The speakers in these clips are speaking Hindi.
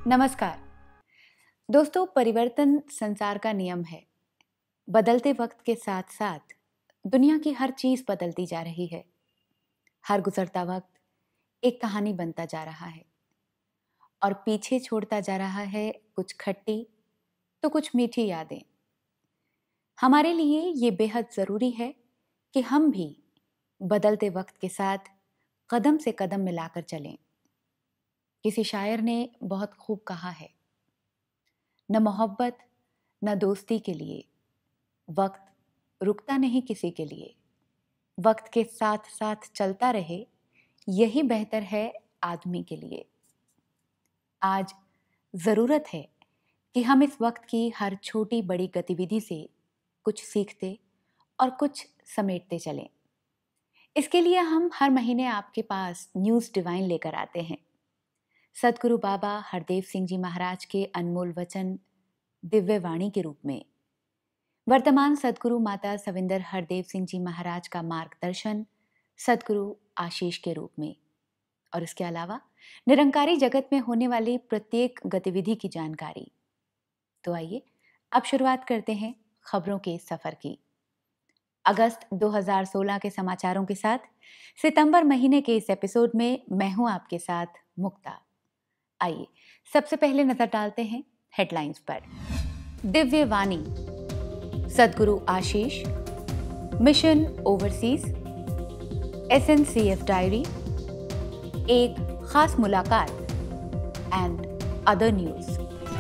नमस्कार दोस्तों, परिवर्तन संसार का नियम है। बदलते वक्त के साथ साथ दुनिया की हर चीज बदलती जा रही है। हर गुजरता वक्त एक कहानी बनता जा रहा है और पीछे छोड़ता जा रहा है कुछ खट्टी तो कुछ मीठी यादें। हमारे लिए ये बेहद जरूरी है कि हम भी बदलते वक्त के साथ कदम से कदम मिलाकर चलें। किसी शायर ने बहुत खूब कहा है, न मोहब्बत न दोस्ती के लिए वक्त रुकता नहीं किसी के लिए। वक्त के साथ साथ चलता रहे, यही बेहतर है आदमी के लिए। आज ज़रूरत है कि हम इस वक्त की हर छोटी बड़ी गतिविधि से कुछ सीखते और कुछ समेटते चलें। इसके लिए हम हर महीने आपके पास न्यूज़ डिवाइन लेकर आते हैं। सदगुरु बाबा हरदेव सिंह जी महाराज के अनमोल वचन दिव्य वाणी के रूप में, वर्तमान सदगुरु माता सविंदर हरदेव सिंह जी महाराज का मार्गदर्शन सदगुरु आशीष के रूप में, और इसके अलावा निरंकारी जगत में होने वाली प्रत्येक गतिविधि की जानकारी। तो आइए अब शुरुआत करते हैं खबरों के सफर की। अगस्त 2016 के समाचारों के साथ सितंबर महीने के इस एपिसोड में मैं हूं आपके साथ मुक्ता। आइए सबसे पहले नजर डालते हैं हेडलाइंस पर। Divya Vani, Sadguru Ashish, mission overseas, SNCF diary, एक खास मुलाकात एंड अदर न्यूज।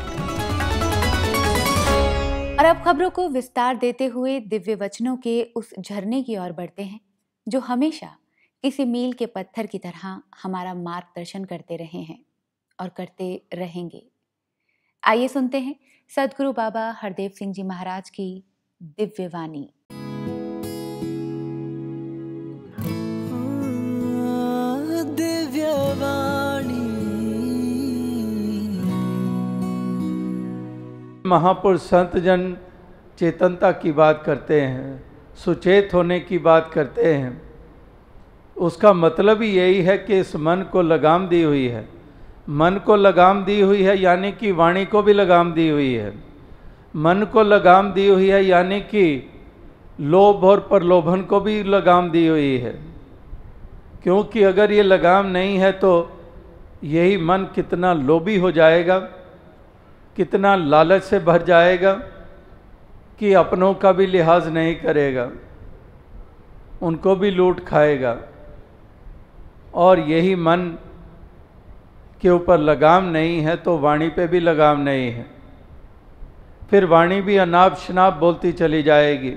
और अब खबरों को विस्तार देते हुए दिव्य वचनों के उस झरने की ओर बढ़ते हैं जो हमेशा किसी मील के पत्थर की तरह हमारा मार्गदर्शन करते रहे हैं और करते रहेंगे। आइए सुनते हैं सदगुरु बाबा हरदेव सिंह जी महाराज की दिव्य वाणी। दिव्य वाणी। महापुरुष संत जन चेतनता की बात करते हैं, सुचेत होने की बात करते हैं। उसका मतलब ही यही है कि इस मन को लगाम दी हुई है। मन को लगाम दी हुई है यानी कि वाणी को भी लगाम दी हुई है। मन को लगाम दी हुई है यानी कि लोभ और प्रलोभन को भी लगाम दी हुई है। क्योंकि अगर ये लगाम नहीं है तो यही मन कितना लोभी हो जाएगा, कितना लालच से भर जाएगा कि अपनों का भी लिहाज नहीं करेगा, उनको भी लूट खाएगा। और यही मन के ऊपर लगाम नहीं है तो वाणी पे भी लगाम नहीं है। फिर वाणी भी अनाप शनाप बोलती चली जाएगी।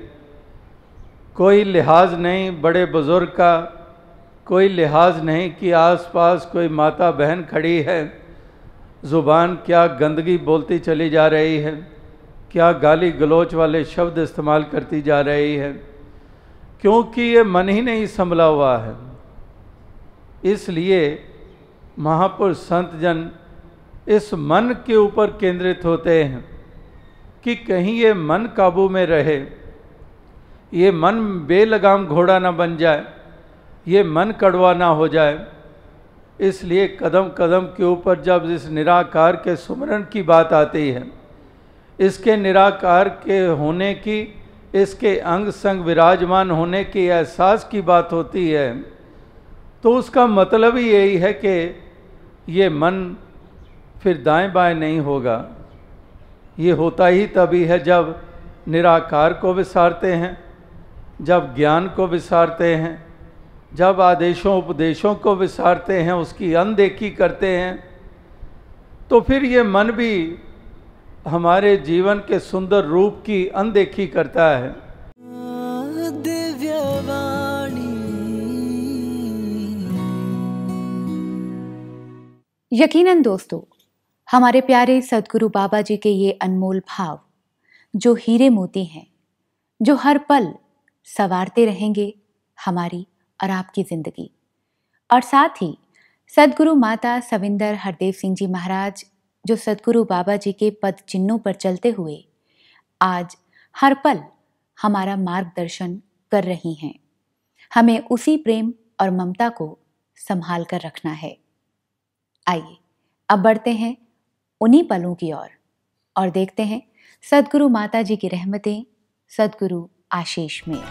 कोई लिहाज नहीं बड़े बुजुर्ग का, कोई लिहाज नहीं कि आसपास कोई माता बहन खड़ी है, ज़ुबान क्या गंदगी बोलती चली जा रही है, क्या गाली गलोच वाले शब्द इस्तेमाल करती जा रही है, क्योंकि ये मन ही नहीं संभला हुआ है। इसलिए महापुरुष संत जन इस मन के ऊपर केंद्रित होते हैं कि कहीं ये मन काबू में रहे, ये मन बेलगाम घोड़ा ना बन जाए, ये मन कड़वा ना हो जाए। इसलिए कदम कदम के ऊपर जब इस निराकार के सुमरन की बात आती है, इसके निराकार के होने की, इसके अंग संग विराजमान होने के एहसास की बात होती है, तो उसका मतलब ही यही है कि ये मन फिर दाएं बाएं नहीं होगा। ये होता ही तभी है जब निराकार को विसारते हैं, जब ज्ञान को विसारते हैं, जब आदेशों उपदेशों को विसारते हैं, उसकी अनदेखी करते हैं, तो फिर ये मन भी हमारे जीवन के सुंदर रूप की अनदेखी करता है। दिव्य वाणी। यकीनन दोस्तों, हमारे प्यारे सदगुरु बाबा जी के ये अनमोल भाव जो हीरे मोती हैं, जो हर पल संवारते रहेंगे हमारी और आपकी जिंदगी। और साथ ही सदगुरु माता सविंदर हरदेव सिंह जी महाराज जो सदगुरु बाबा जी के पद चिन्हों पर चलते हुए आज हर पल हमारा मार्गदर्शन कर रही हैं। हमें उसी प्रेम और ममता को संभाल कर रखना है। आइए अब बढ़ते हैं उन्हीं पलों की ओर और देखते हैं सद्गुरु माता जी की रहमतें सद्गुरु आशीष में।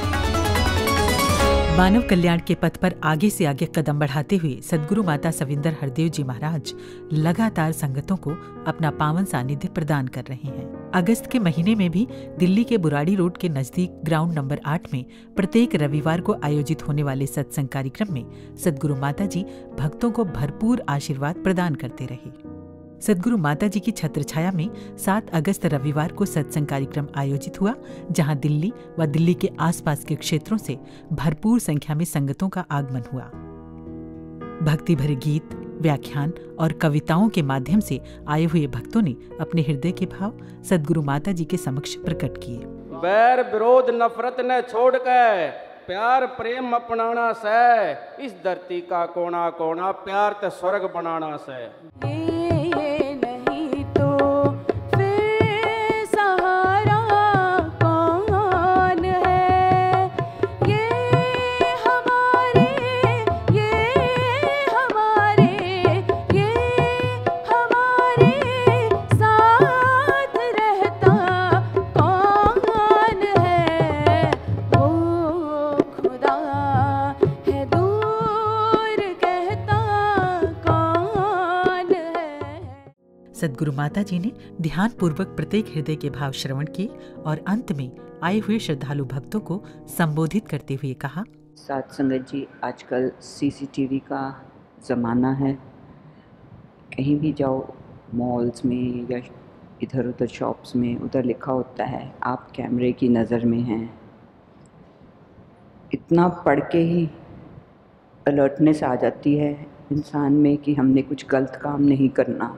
मानव कल्याण के पथ पर आगे से आगे कदम बढ़ाते हुए सद्गुरु माता सविंदर हरदेव जी महाराज लगातार संगतों को अपना पावन सानिध्य प्रदान कर रहे हैं। अगस्त के महीने में भी दिल्ली के बुराड़ी रोड के नजदीक ग्राउंड नंबर 8 में प्रत्येक रविवार को आयोजित होने वाले सत्संग कार्यक्रम में सद्गुरु माता जी भक्तों को भरपूर आशीर्वाद प्रदान करते रहे। सद्गुरु माता जी की छत्रछाया में 7 अगस्त रविवार को सत्संग कार्यक्रम आयोजित हुआ, जहां दिल्ली व दिल्ली के आसपास के क्षेत्रों से भरपूर संख्या में संगतों का आगमन हुआ। भक्ति भरे गीत, व्याख्यान और कविताओं के माध्यम से आए हुए भक्तों ने अपने हृदय के भाव सद्गुरु माता जी के समक्ष प्रकट किए। बैर विरोध नफरत न छोड़ के प्यार प्रेम अपनाना से, इस धरती का कोना कोना प्यार ते स्वर्ग बनाना से। सद्गुरु माता जी ने ध्यान पूर्वक प्रत्येक हृदय के भाव श्रवण किए और अंत में आए हुए श्रद्धालु भक्तों को संबोधित करते हुए कहा, साथ संगत जी, आजकल सीसीटीवी का ज़माना है। कहीं भी जाओ, मॉल्स में या इधर उधर शॉप्स में, उधर लिखा होता है आप कैमरे की नज़र में हैं। इतना पढ़ के ही अलर्टनेस आ जाती है इंसान में कि हमने कुछ गलत काम नहीं करना।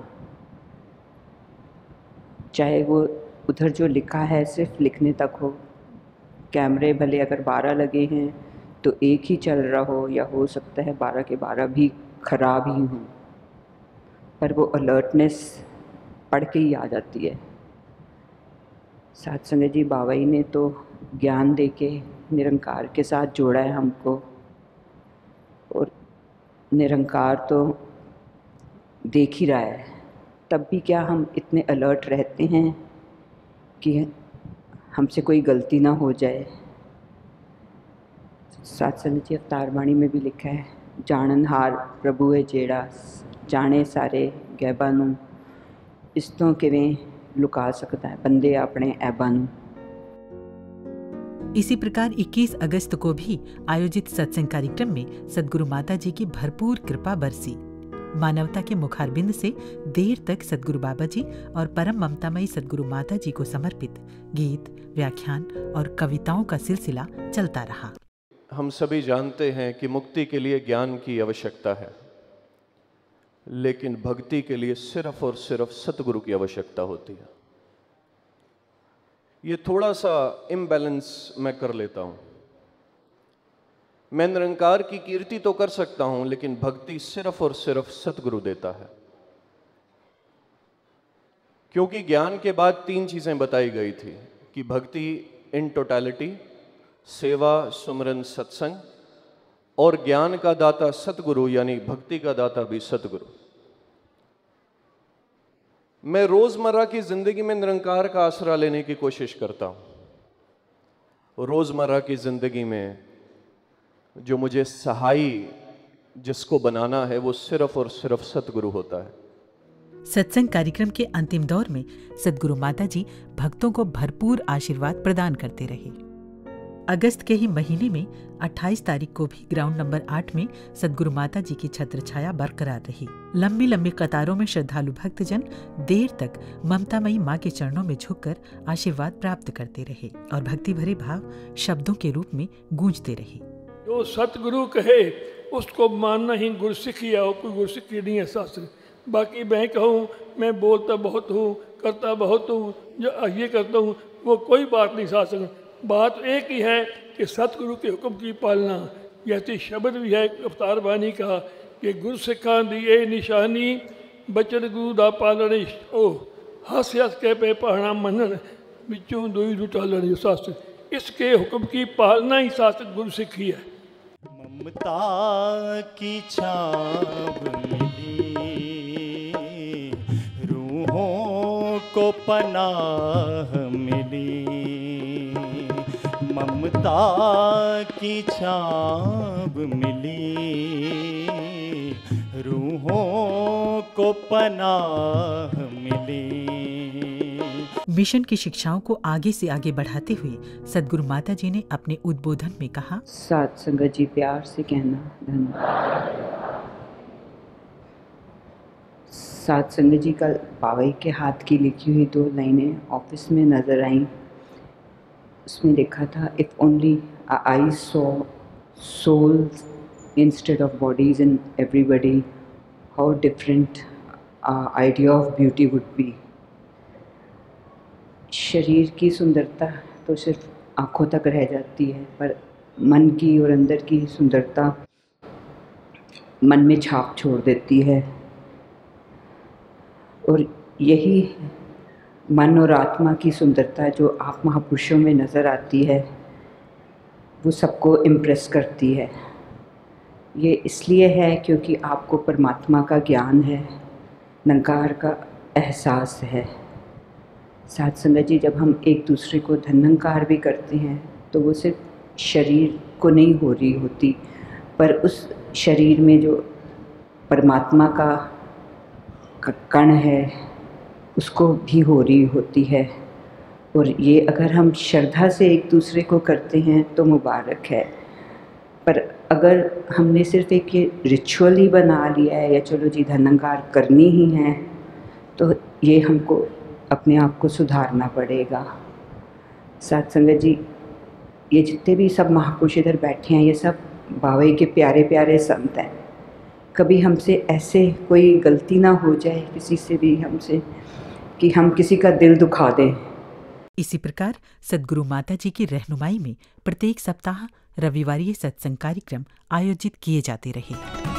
चाहे वो उधर जो लिखा है सिर्फ लिखने तक हो, कैमरे भले अगर 12 लगे हैं तो एक ही चल रहा हो, या हो सकता है 12 के 12 भी ख़राब ही हों, पर वो अलर्टनेस पढ़ के ही आ जाती है। साथ संगत जी, बाबा जी ने तो ज्ञान दे के निरंकार के साथ जोड़ा है हमको, और निरंकार तो देख ही रहा है। तब भी क्या हम इतने अलर्ट रहते हैं कि हमसे कोई गलती ना हो जाए। साथ संगत जी, अवतार बाणी में भी लिखा है, जाननहार प्रभु है जेड़ा जाने सारे गैबा नूं, इस तो किवें लुका सकता है बंदे अपने ऐबा नूं। इसी प्रकार 21 अगस्त को भी आयोजित सत्संग कार्यक्रम में सद्गुरु माता जी की भरपूर कृपा बरसी। मानवता के मुखारबिंद से देर तक सद्गुरु बाबा जी और परम ममतामयी सद्गुरु माता जी को समर्पित गीत, व्याख्यान और कविताओं का सिलसिला चलता रहा। हम सभी जानते हैं कि मुक्ति के लिए ज्ञान की आवश्यकता है, लेकिन भक्ति के लिए सिर्फ और सिर्फ सतगुरु की आवश्यकता होती है। ये थोड़ा सा इम्बैलेंस मैं कर लेता हूं। मैं निरंकार की कीर्ति तो कर सकता हूं, लेकिन भक्ति सिर्फ और सिर्फ सतगुरु देता है। क्योंकि ज्ञान के बाद 3 चीजें बताई गई थी कि भक्ति इन टोटलिटी, सेवा, सुमरन, सत्संग, और ज्ञान का दाता सतगुरु यानी भक्ति का दाता भी सतगुरु। मैं रोजमर्रा की जिंदगी में निरंकार का आसरा लेने की कोशिश करता हूं। रोजमर्रा की जिंदगी में जो मुझे सहाई जिसको बनाना है वो सिर्फ और सिर्फ सतगुरु होता है। सत्संग कार्यक्रम के अंतिम दौर में सद्गुरु माता जी भक्तों को भरपूर आशीर्वाद प्रदान करते रहे। अगस्त के ही महीने में 28 तारीख को भी ग्राउंड नंबर 8 में सद्गुरु माता जी की छत्रछाया बरकरार रही। लंबी लंबी कतारों में श्रद्धालु भक्तजन देर तक ममतामयी मां के चरणों में झुककर आशीर्वाद प्राप्त करते रहे और भक्ति भरे भाव शब्दों के रूप में गूंजते रहे। जो सतगुरु कहे उसको मानना ही गुरसिख ही है, कोई गुरसिख नहीं है शास्त्र। बाकी मैं कहूँ मैं बोलता बहुत हूँ, करता बहुत हूँ, जो ये करता हूँ वो कोई बात नहीं शास्त्र। बात एक ही है कि सतगुरु के हुक्म की पालना। जैसे शब्द भी है अवतार बानी का कि गुरु सिखा दिए निशानी, बचन गुरु दा पालन ओ हस हस के पे पढ़ना मनन बिचों दुई रुचालन। शास्त्र इसके हुक्म की पालना ही शास्त्र गुरु सिखी है। ममता की छाव मिली को पनाह मिली, ममता की छाँव मिली, रूहों को पनाह मिली। मिशन की शिक्षाओं को आगे से आगे बढ़ाते हुए सद्गुरु माता जी ने अपने उद्बोधन में कहा, साथ संगत जी प्यार से कहना धन्यवाद। साथ संगत जी कल बाबा के हाथ की लिखी हुई 2 लाइनें ऑफिस में नज़र आईं। उसमें लिखा था, if only I saw souls instead of bodies in everybody, how different our idea of beauty would be. शरीर की सुंदरता तो सिर्फ आँखों तक रह जाती है, पर मन की और अंदर की सुंदरता मन में छाप छोड़ देती है। और यही मन और आत्मा की सुंदरता जो आप महापुरुषों में नज़र आती है, वो सबको इम्प्रेस करती है। ये इसलिए है क्योंकि आपको परमात्मा का ज्ञान है, निरंकार का एहसास है। साथ संगत जी, जब हम एक दूसरे को धन्यंकार भी करते हैं तो वो सिर्फ शरीर को नहीं हो रही होती, पर उस शरीर में जो परमात्मा का कण है उसको भी हो रही होती है। और ये अगर हम श्रद्धा से एक दूसरे को करते हैं तो मुबारक है, पर अगर हमने सिर्फ एक ये रिचुअल ही बना लिया है या चलो जी धन्यंकार करनी ही है, तो ये हमको अपने आप को सुधारना पड़ेगा। साथ संगत जी, ये जितने भी सब महापुरुष इधर बैठे हैं, ये सब बाबा के प्यारे प्यारे संत हैं। कभी हमसे ऐसे कोई गलती ना हो जाए किसी से भी हमसे कि हम किसी का दिल दुखा दें। इसी प्रकार सद्गुरु माता जी की रहनुमाई में प्रत्येक सप्ताह रविवारीय सत्संग कार्यक्रम आयोजित किए जाते रहे।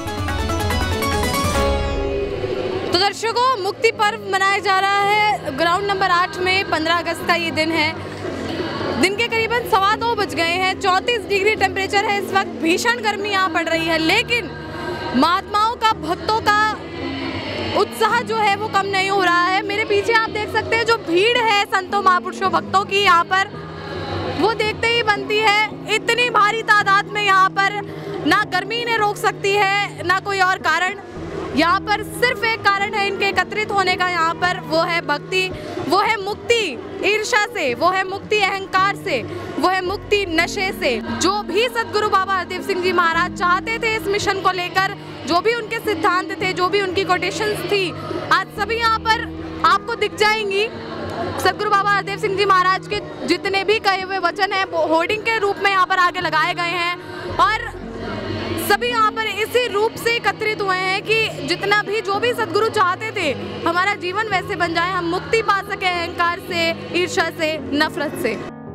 तो दर्शकों, मुक्ति पर्व मनाया जा रहा है ग्राउंड नंबर 8 में। 15 अगस्त का ये दिन है। दिन के करीबन 2:15 बज गए हैं। 34 डिग्री टेम्परेचर है इस वक्त। भीषण गर्मी यहाँ पड़ रही है, लेकिन महात्माओं का, भक्तों का उत्साह जो है वो कम नहीं हो रहा है। मेरे पीछे आप देख सकते हैं जो भीड़ है संतों, महापुरुषों, भक्तों की यहाँ पर, वो देखते ही बनती है। इतनी भारी तादाद में यहाँ पर ना गर्मी ने रोक सकती है ना कोई और कारण। यहाँ पर सिर्फ एक कारण है इनके एकत्रित होने का, यहाँ पर वो है भक्ति, वो है मुक्ति ईर्ष्या से, वो है मुक्ति अहंकार से, वो है मुक्ति नशे से। जो भी सद्गुरु बाबा हरदेव सिंह जी महाराज चाहते थे इस मिशन को लेकर, जो भी उनके सिद्धांत थे, जो भी उनकी कोटेशंस थी, आज सभी यहाँ पर आपको दिख जाएंगी। सद्गुरु बाबा हरदेव सिंह जी महाराज के जितने भी कहे हुए वचन हैं वो होर्डिंग के रूप में यहाँ पर आगे लगाए गए हैं, और सभी यहाँ पर इसी रूप से एकत्रित हुए हैं कि जितना भी, जो भी सद्गुरु चाहते थे हमारा जीवन वैसे बन जाए, हम मुक्ति पा सके अहंकार से, ईर्ष्या से, नफरत से।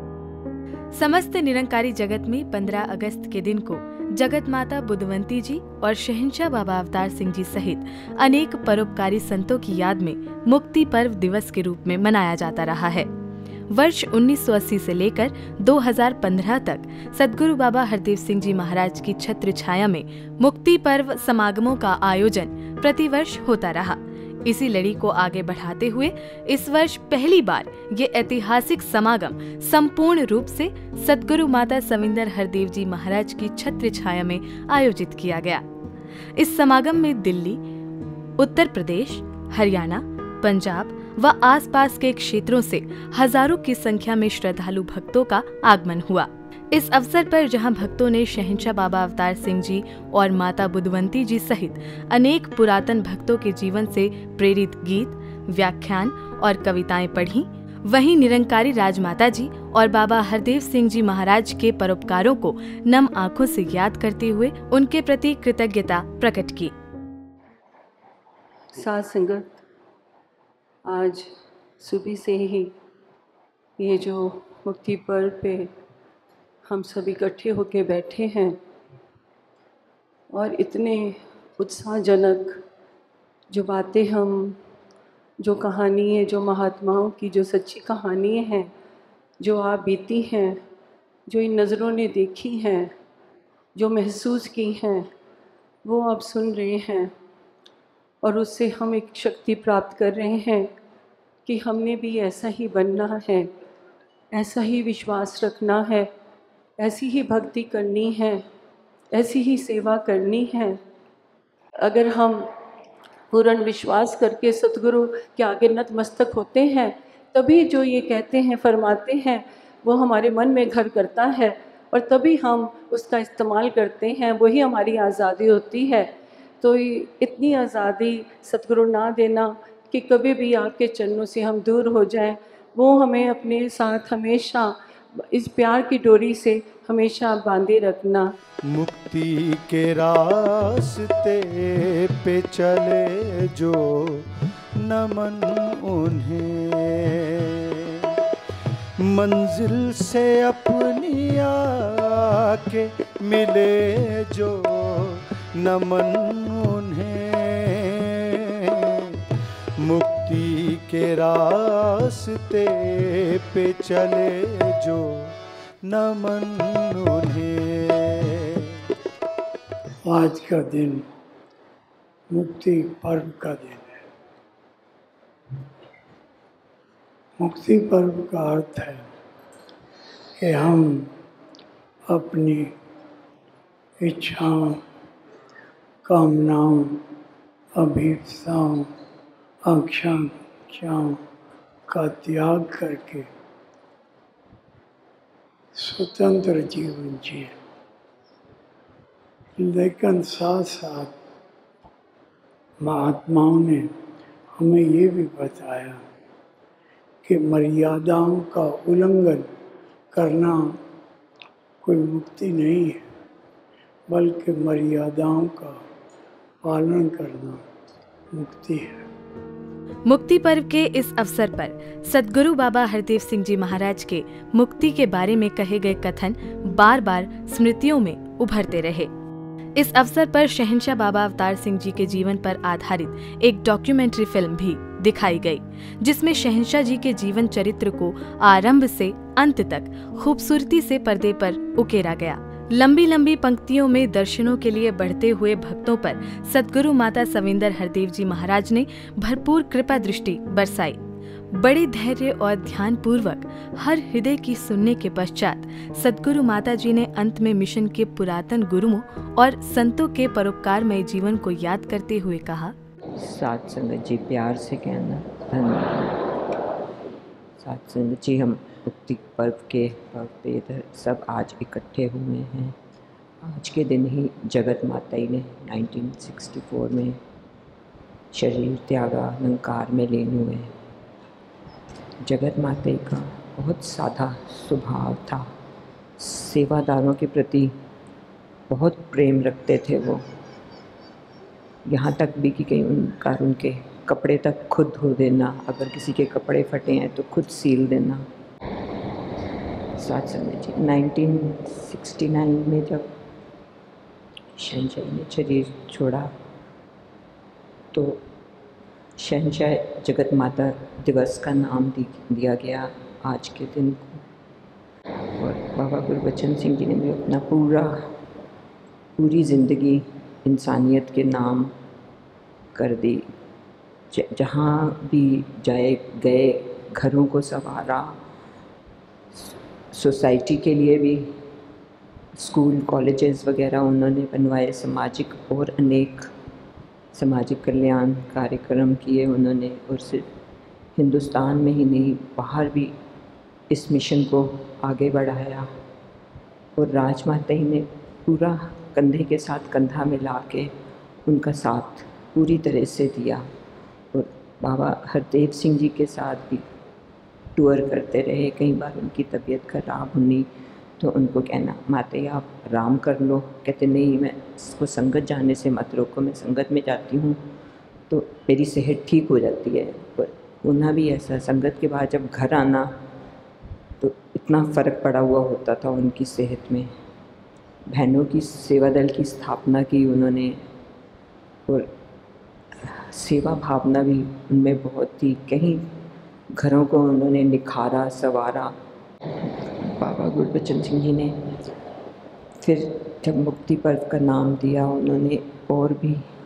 समस्त निरंकारी जगत में 15 अगस्त के दिन को जगत माता बुद्धवंती जी और शहंशाह बाबा अवतार सिंह जी सहित अनेक परोपकारी संतों की याद में मुक्ति पर्व दिवस के रूप में मनाया जाता रहा है। वर्ष 1980 से लेकर 2015 तक सद्गुरु बाबा हरदेव सिंह जी महाराज की छत्र छाया में मुक्ति पर्व समागमों का आयोजन प्रतिवर्ष होता रहा। इसी लड़ी को आगे बढ़ाते हुए इस वर्ष पहली बार ये ऐतिहासिक समागम संपूर्ण रूप से सद्गुरु माता सविंदर हरदेव जी महाराज की छत्र छाया में आयोजित किया गया। इस समागम में दिल्ली, उत्तर प्रदेश, हरियाणा, पंजाब व आसपास के क्षेत्रों से हजारों की संख्या में श्रद्धालु भक्तों का आगमन हुआ। इस अवसर पर जहां भक्तों ने शहंशाह बाबा अवतार सिंह जी और माता बुद्धवंती जी सहित अनेक पुरातन भक्तों के जीवन से प्रेरित गीत, व्याख्यान और कविताएं पढ़ी, वहीं निरंकारी राजमाता जी और बाबा हरदेव सिंह जी महाराज के परोपकारों को नम आंखों से याद करते हुए उनके प्रति कृतज्ञता प्रकट की। साथ संगत, आज सुबह से ही ये जो मुक्ति पर्व पे हम सब इकट्ठे होके बैठे हैं और इतने उत्साहजनक जो बातें हम, जो कहानी है, जो महात्माओं की जो सच्ची कहानियाँ हैं, जो आप बीती हैं, जो इन नज़रों ने देखी हैं, जो महसूस की हैं, वो आप सुन रहे हैं और उससे हम एक शक्ति प्राप्त कर रहे हैं कि हमने भी ऐसा ही बनना है, ऐसा ही विश्वास रखना है, ऐसी ही भक्ति करनी है, ऐसी ही सेवा करनी है। अगर हम पूर्ण विश्वास करके सतगुरु के आगे नतमस्तक होते हैं, तभी जो ये कहते हैं, फरमाते हैं, वो हमारे मन में घर करता है और तभी हम उसका इस्तेमाल करते हैं, वही हमारी आज़ादी होती है। तो इतनी आज़ादी सतगुरु ना देना कि कभी भी आपके चरणों से हम दूर हो जाएं। वो हमें अपने साथ हमेशा इस प्यार की डोरी से हमेशा बांधे रखना। मुक्ति के रास्ते पे चले जो नमन उन्हें, मंजिल से अपनी आके मिले जो नमन उन्हें, मुक्ति के रास्ते पे चले जो नमन उन्हें। आज का दिन मुक्ति पर्व का दिन है। मुक्ति पर्व का अर्थ है कि हम अपनी इच्छाओं, कामनाओं, अभीप्साओं, आकांक्षाओं का त्याग करके स्वतंत्र जीवन जिए। लेकिन साथ साथ महात्माओं ने हमें ये भी बताया कि मर्यादाओं का उल्लंघन करना कोई मुक्ति नहीं है, बल्कि मर्यादाओं का पालन करना मुक्ति है। मुक्ति पर्व के इस अवसर पर सद्गुरु बाबा हरदेव सिंह जी महाराज के मुक्ति के बारे में कहे गए कथन बार बार स्मृतियों में उभरते रहे। इस अवसर पर शहंशाह बाबा अवतार सिंह जी के जीवन पर आधारित एक डॉक्यूमेंट्री फिल्म भी दिखाई गई, जिसमें शहंशाह जी के जीवन चरित्र को आरंभ से अंत तक खूबसूरती से पर्दे पर उकेरा गया। लंबी लंबी पंक्तियों में दर्शनों के लिए बढ़ते हुए भक्तों पर सद्गुरु माता सविंदर हरदेव जी महाराज ने भरपूर कृपा दृष्टि बरसाई। बड़े धैर्य और ध्यान पूर्वक हर हृदय की सुनने के पश्चात सद्गुरु माता जी ने अंत में मिशन के पुरातन गुरुओं और संतों के परोपकारमय जीवन को याद करते हुए कहा, साथ संगत जी प्यार से कहना धन्यवाद। साथ संगत जी, हम मुक्ति पर्व के पर्व पे इधर सब आज इकट्ठे हुए हैं। आज के दिन ही जगत माता ने 1964 में शरीर त्यागा, निरंकार में लीन हुए। जगत माता का बहुत सादा स्वभाव था, सेवादारों के प्रति बहुत प्रेम रखते थे वो। यहाँ तक भी कि कहीं उनके कपड़े तक खुद धो देना, अगर किसी के कपड़े फटे हैं तो खुद सील देना। साथ समय जी 1969 में जब शहंशाह ने शरीर छोड़ा तो शहंशाह जगत माता दिवस का नाम दिया गया आज के दिन को। और बाबा गुरबचन सिंह जी ने भी अपना पूरी ज़िंदगी इंसानियत के नाम कर दी। जहाँ भी गए घरों को संवारा, सोसाइटी के लिए भी स्कूल कॉलेजेस वगैरह उन्होंने बनवाए, सामाजिक और अनेक सामाजिक कल्याण कार्यक्रम किए उन्होंने। और सिर्फ हिंदुस्तान में ही नहीं, बाहर भी इस मिशन को आगे बढ़ाया। और राजमाता ही ने पूरा कंधे के साथ कंधा मिला के उनका साथ पूरी तरह से दिया। और बाबा हरदेव सिंह जी के साथ भी टूर करते रहे। कई बार उनकी तबीयत खराब हुई तो उनको कहना, माते आप आराम कर लो। कहते नहीं, मैं इसको संगत जाने से मत रोको, मैं संगत में जाती हूँ तो मेरी सेहत ठीक हो जाती है। पर उन्हें भी ऐसा संगत के बाद जब घर आना तो इतना फ़र्क पड़ा हुआ होता था उनकी सेहत में। बहनों की सेवा दल की स्थापना की उन्होंने और सेवा भावना भी उनमें बहुत थी। कहीं घरों को उन्होंने निखारा, संवारा। बाबा गुरबचन सिंह जी ने फिर जब मुक्ति पर्व का नाम दिया, उन्होंने और भी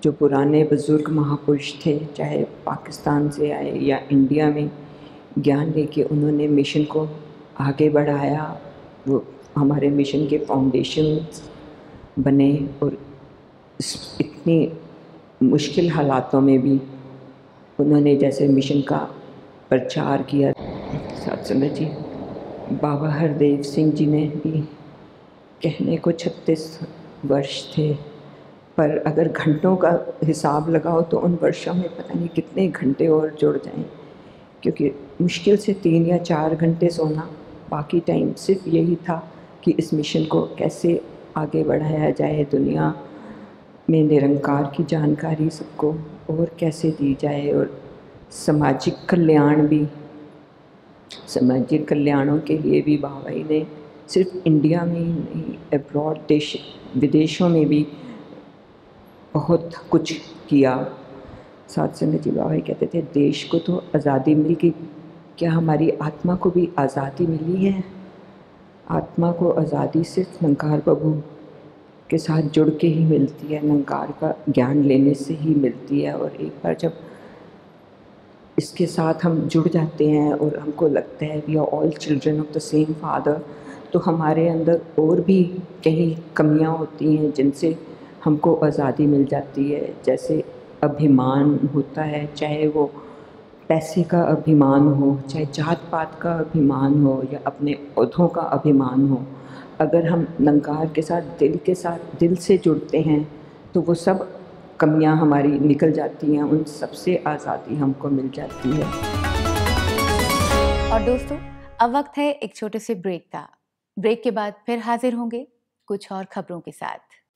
जो पुराने बुज़ुर्ग महापुरुष थे, चाहे पाकिस्तान से आए या इंडिया में, ज्ञान लेके उन्होंने मिशन को आगे बढ़ाया। वो हमारे मिशन के फाउंडेशंस बने और इतनी मुश्किल हालातों में भी उन्होंने जैसे मिशन का प्रचार किया। सत्संग जी, बाबा हरदेव सिंह जी ने भी कहने को 36 वर्ष थे, पर अगर घंटों का हिसाब लगाओ तो उन वर्षों में पता नहीं कितने घंटे और जुड़ जाएं, क्योंकि मुश्किल से 3 या 4 घंटे सोना, बाकी टाइम सिर्फ यही था कि इस मिशन को कैसे आगे बढ़ाया जाए, दुनिया में निरंकार की जानकारी सबको और कैसे दी जाए, और सामाजिक कल्याण भी, सामाजिक कल्याणों के लिए भी बाबा जी ने सिर्फ इंडिया में ही नहीं, अब्रॉड विदेशों में भी बहुत कुछ किया। सत्संग जी बाबा जी कहते थे, देश को तो आज़ादी मिल गई, क्या हमारी आत्मा को भी आज़ादी मिली है? आत्मा को आज़ादी सिर्फ निरंकार प्रभु के साथ जुड़ के ही मिलती है, निरंकार का ज्ञान लेने से ही मिलती है। और एक बार जब इसके साथ हम जुड़ जाते हैं और हमको लगता है we are all children of the same father, तो हमारे अंदर और भी कई कमियां होती हैं जिनसे हमको आज़ादी मिल जाती है। जैसे अभिमान होता है, चाहे वो पैसे का अभिमान हो, चाहे जात पात का अभिमान हो या अपने ओहदों का अभिमान हो। अगर हम निरंकार के साथ दिल से जुड़ते हैं तो वो सब कमियां हमारी निकल जाती हैं, उन सबसे आज़ादी हमको मिल जाती है। और दोस्तों, अब वक्त है एक छोटे से ब्रेक का। ब्रेक के बाद फिर हाजिर होंगे कुछ और खबरों के साथ।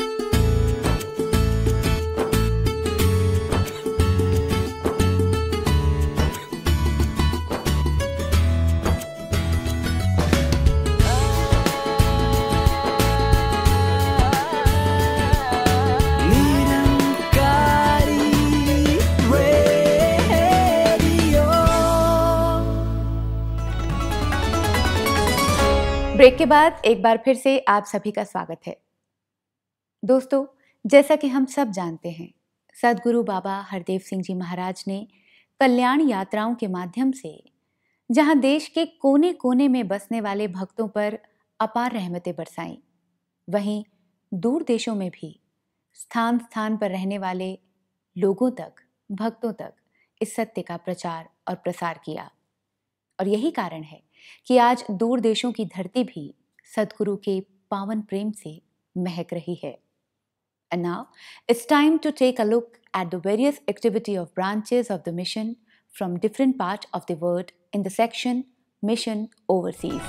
ब्रेक के बाद एक बार फिर से आप सभी का स्वागत है। दोस्तों, जैसा कि हम सब जानते हैं, सद्गुरु बाबा हरदेव सिंह जी महाराज ने कल्याण यात्राओं के माध्यम से जहां देश के कोने कोने में बसने वाले भक्तों पर अपार रहमतें बरसाईं, वहीं दूर देशों में भी स्थान स्थान पर रहने वाले लोगों तक, भक्तों तक इस सत्य का प्रचार और प्रसार किया। और यही कारण है कि आज दूर देशों की धरती भी सद्गुरु के पावन प्रेम से महक रही है। And now it's time to take a look at the various activity of branches of the mission from different parts of the world in the section Mission Overseas.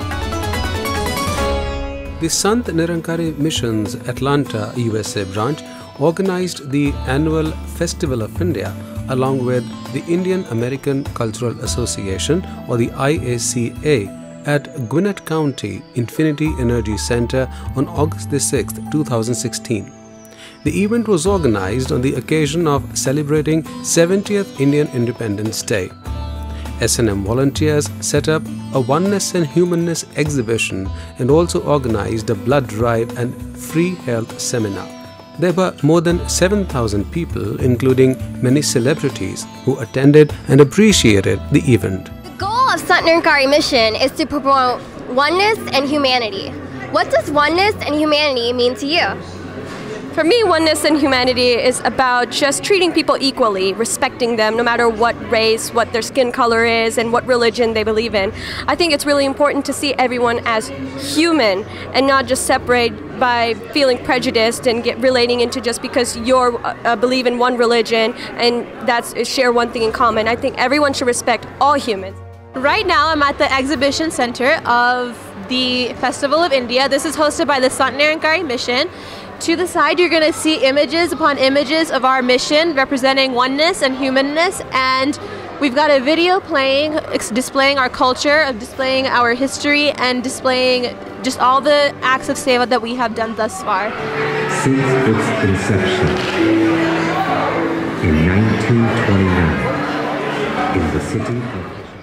The Sant Nirankari Mission's Atlanta, USA branch organized the annual Festival of India along with the Indian American Cultural Association, or the IACA, at Gwinnett County Infinity Energy Center on August 6, 2016. The event was organized on the occasion of celebrating 70th Indian Independence Day. S&M volunteers set up a Oneness and Humanness exhibition and also organized a blood drive and free health seminar. There were more than 7,000 people, including many celebrities, who attended and appreciated the event. The goal of Sant Nirankari Mission is to promote oneness and humanity. What does oneness and humanity mean to you? For me, oneness and humanity is about just treating people equally, respecting them no matter what race, what their skin color is, and what religion they believe in. I think it's really important to see everyone as human and not just separate by feeling prejudiced and relating into just because you're believe in one religion and that's share one thing in common. I think everyone should respect all humans. Right now, I'm at the exhibition center of the Festival of India. This is hosted by the Sant Nirankari Mission. To the side, you're going to see images upon images of our mission representing oneness and humanness, and we've got a video playing, displaying our culture, displaying our history, and displaying just all the acts of seva that we have done thus far. Since its inception in 1929 in the city of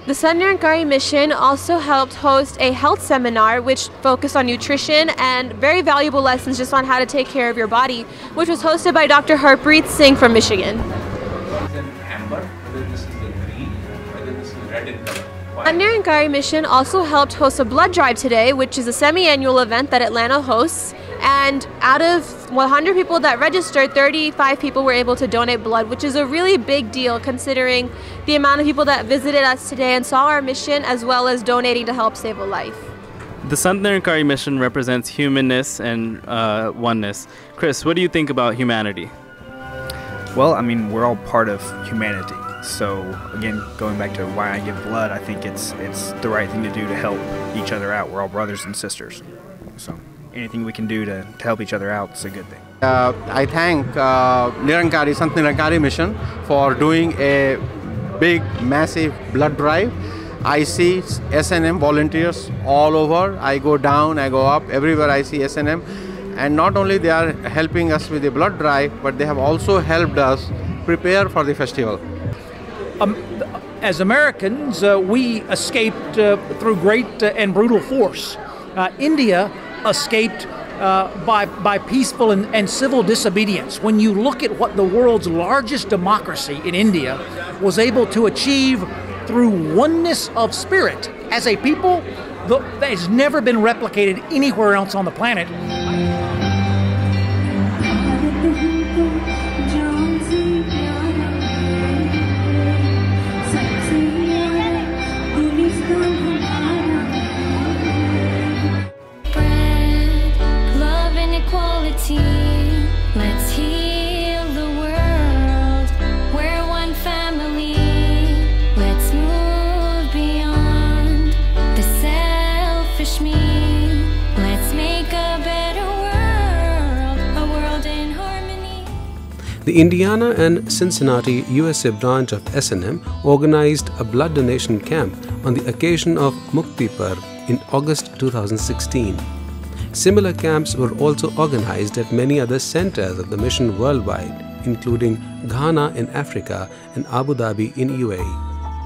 The Sant Nirankari Mission also helped host a health seminar which focused on nutrition and very valuable lessons just on how to take care of your body, which was hosted by Dr. Harpreet Singh from Michigan. Amber, whether this is the green, whether this is red in color. The Nirankari Mission also helped host a blood drive today, which is a semi-annual event that Atlanta hosts. And out of 100 people that registered, 35 people were able to donate blood, which is a really big deal considering the amount of people that visited us today and saw our mission, as well as donating to help save a life. The Sant Nirankari Mission represents humanness and oneness. Chris, what do you think about humanity? Well, I mean, we're all part of humanity. So again, going back to why I give blood, I think it's the right thing to do to help each other out. We're all brothers and sisters. So anything we can do to help each other out is a good thing. I thank Sant Nirankari Mission for doing a big, massive blood drive. I see SNM volunteers all over. I go down, I go up, everywhere I see SNM. And not only they are helping us with the blood drive, but they have also helped us prepare for the festival. As Americans, we escaped through great and brutal force. India escaped by peaceful and civil disobedience. When you look at what the world's largest democracy in India was able to achieve through oneness of spirit as a people, that has never been replicated anywhere else on the planet. Let's heal the world. We're one family. Let's move beyond the selfish me. Let's make a better world, a world in harmony. The Indiana and Cincinnati, USA branch of SNM organized a blood donation camp on the occasion of Mukti Parv in August 2016. Similar camps were also organized at many other centers of the mission worldwide, including Ghana in Africa and Abu Dhabi in UAE.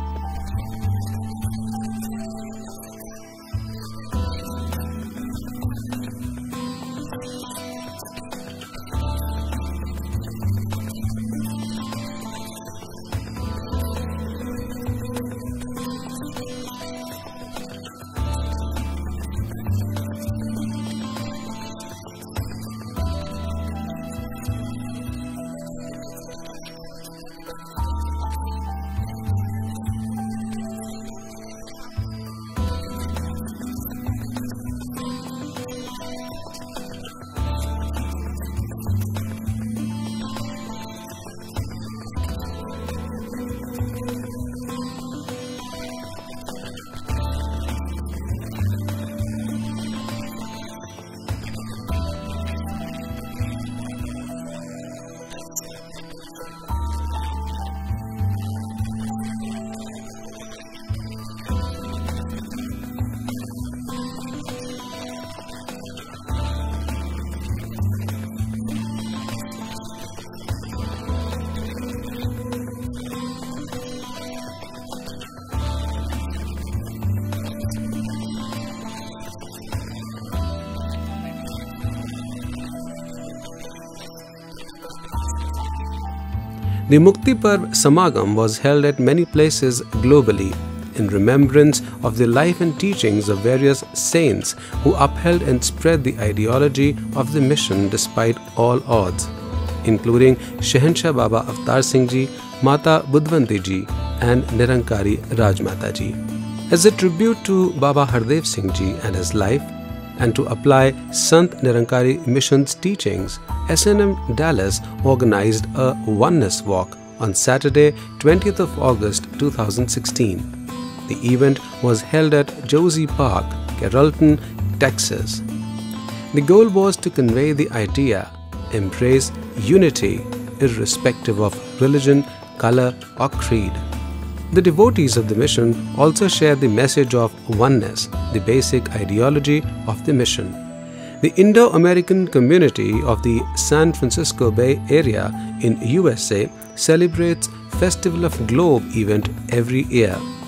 The Mukti Parv Samagam was held at many places globally in remembrance of the life and teachings of various saints who upheld and spread the ideology of the mission despite all odds, including Shahanshah Baba Avtar Singh Ji, Mata Budhwanti Ji and Nirankari Rajmata Ji. As a tribute to Baba Hardev Singh Ji and his life, and to apply Sant Nirankari Mission's teachings, SNM Dallas organized a Oneness Walk on Saturday, 20th of August 2016. The event was held at Josie Park, Carrollton, Texas. The goal was to convey the idea, embrace unity irrespective of religion, color or creed. The devotees of the mission also share the message of oneness, the basic ideology of the mission. The Indo-American community of the San Francisco Bay Area in USA celebrates Festival of Globe event every year.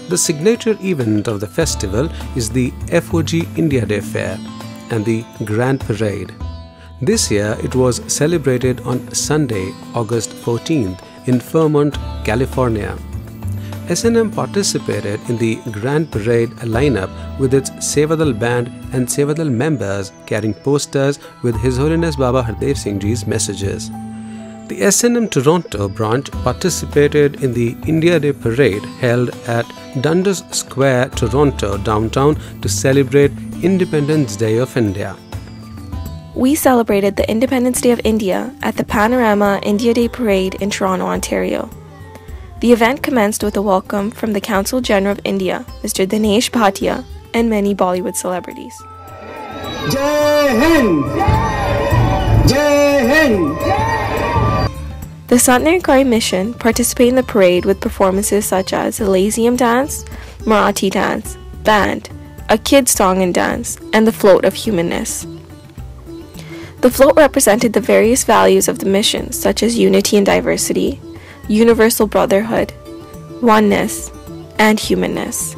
The signature event of the festival is the FOG India Day Fair and the Grand Parade. This year it was celebrated on Sunday, August 14th in Fairmont, California. S&M participated in the Grand Parade lineup with its Sevadal band and Sevadal members carrying posters with His Holiness Baba Hardev Singh Ji's messages. The S&M Toronto branch participated in the India Day Parade held at Dundas Square, Toronto downtown to celebrate Independence Day of India. We celebrated the Independence Day of India at the Panorama India Day Parade in Toronto, Ontario. The event commenced with a welcome from the Consul General of India, Mr. Dinesh Bhatia, and many Bollywood celebrities. Jai Hind! Jai Hind! The Sant Nirankari Mission participated in the parade with performances such as a Lazium dance, Marathi dance, band, a kids song and dance, and the float of humanness. The float represented the various values of the mission, such as unity and diversity, universal brotherhood, oneness, and humanness.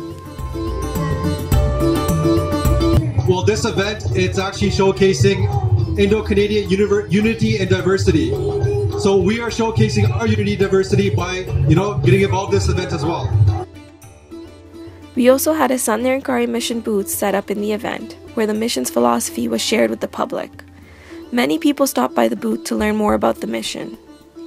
Well, this event, it's actually showcasing Indo-Canadian unity and diversity. So we are showcasing our unity and diversity by, getting involved in this event as well. We also had a Sant Nirankari Mission booth set up in the event, where the mission's philosophy was shared with the public. Many people stopped by the booth to learn more about the mission.